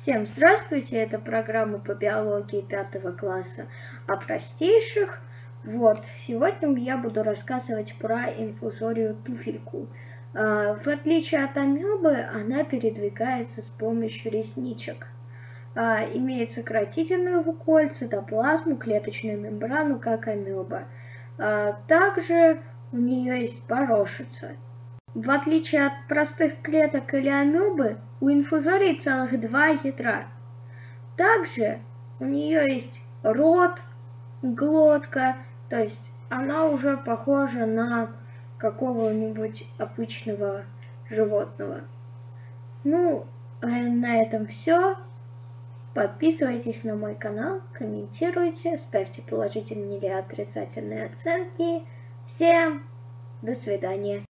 Всем здравствуйте, это программа по биологии 5 класса о простейших. Сегодня я буду рассказывать про инфузорию туфельку. В отличие от амебы, она передвигается с помощью ресничек. Имеет сократительную кольца, цитоплазму, клеточную мембрану, как амеба. Также у нее есть порошица. В отличие от простых клеток или амебы, у инфузории целых 2 ядра. Также у нее есть рот, глотка, то есть она уже похожа на какого-нибудь обычного животного. На этом все. Подписывайтесь на мой канал, комментируйте, ставьте положительные или отрицательные оценки. Всем до свидания.